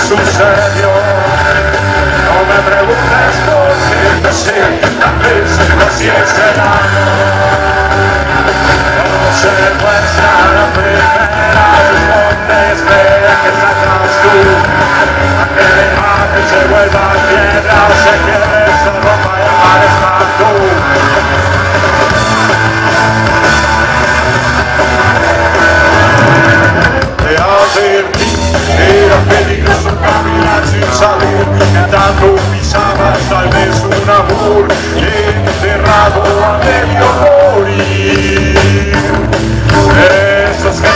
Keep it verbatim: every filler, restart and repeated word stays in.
sucedió. No me preguntes por qué te sé, tal vez así es el amor. No se demuestra la primera, responde, espera que sacas tú. A que la imagen se vuelva piedra, o se quede, se rompa y el mar está tú. Te advertí, era peligroso caminar sin saber que tanto pisabas tal vez un amor enterrado a medio morir. Esas